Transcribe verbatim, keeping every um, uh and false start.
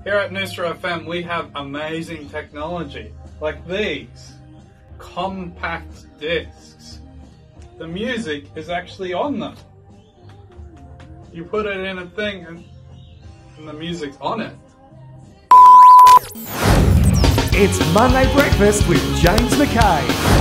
Here at Noosa F M we have amazing technology like these compact discs. The music is actually on them. You put it in a thing and, and the music's on it. It's Monday Breakfast with James McKay.